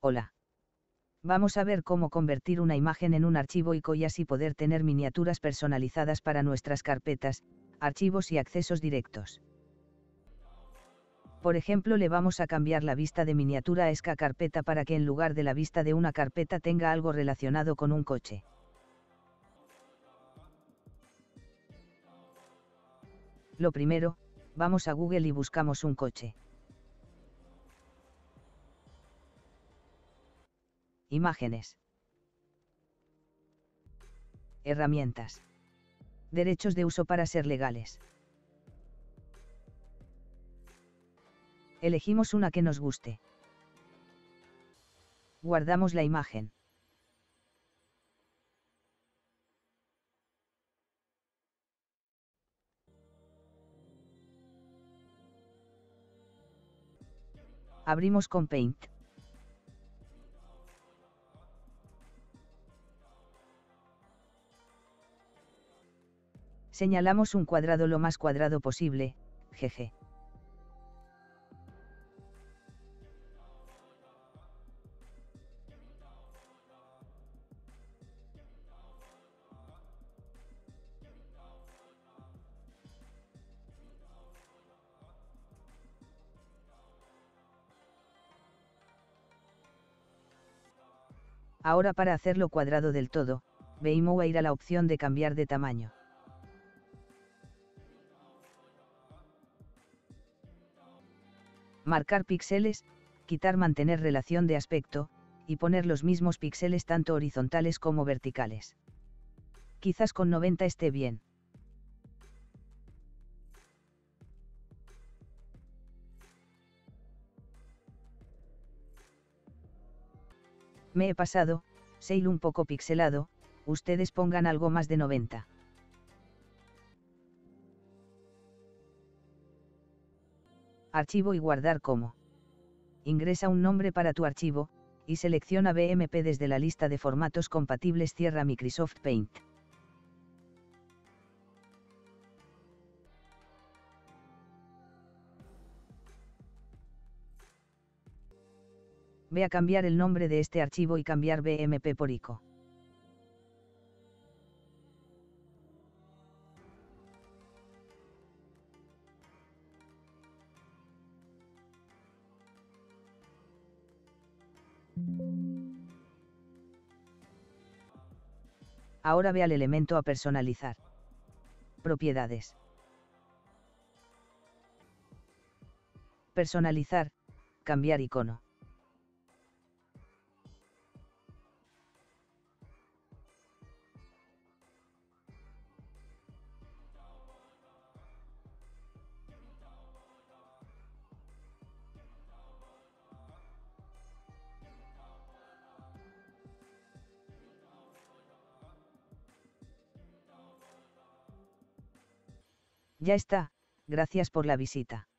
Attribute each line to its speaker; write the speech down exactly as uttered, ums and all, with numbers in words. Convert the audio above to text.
Speaker 1: Hola. Vamos a ver cómo convertir una imagen en un archivo I C O y así poder tener miniaturas personalizadas para nuestras carpetas, archivos y accesos directos. Por ejemplo, le vamos a cambiar la vista de miniatura a esta carpeta para que en lugar de la vista de una carpeta tenga algo relacionado con un coche. Lo primero, vamos a Google y buscamos un coche. Imágenes. Herramientas. Derechos de uso para ser legales. Elegimos una que nos guste. Guardamos la imagen. Abrimos con Paint. Señalamos un cuadrado lo más cuadrado posible, jeje. Ahora para hacerlo cuadrado del todo, veamos a ir a la opción de cambiar de tamaño. Marcar píxeles, quitar mantener relación de aspecto, y poner los mismos píxeles tanto horizontales como verticales. Quizás con noventa esté bien. Me he pasado, Sail un poco pixelado, ustedes pongan algo más de noventa. Archivo y guardar como. Ingresa un nombre para tu archivo, y selecciona B M P desde la lista de formatos compatibles. Cierra Microsoft Paint. Ve a cambiar el nombre de este archivo y cambiar B M P por I C O. Ahora ve al elemento a personalizar. Propiedades. Personalizar, cambiar icono. Ya está, gracias por la visita.